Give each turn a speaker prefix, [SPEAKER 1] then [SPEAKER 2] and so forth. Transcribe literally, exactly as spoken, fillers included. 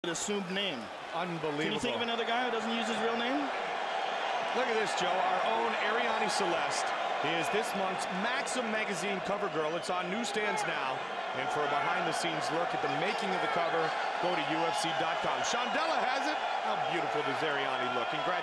[SPEAKER 1] Assumed name.
[SPEAKER 2] Unbelievable.
[SPEAKER 1] Can you think of another guy who doesn't use his real name?
[SPEAKER 2] Look at this, Joe. Our own Arianny Celeste is this month's Maxim magazine cover girl. It's on newsstands now. And for a behind-the-scenes look at the making of the cover, go to U F C dot com. Chandella has it. How beautiful does Arianny look? Congratulations.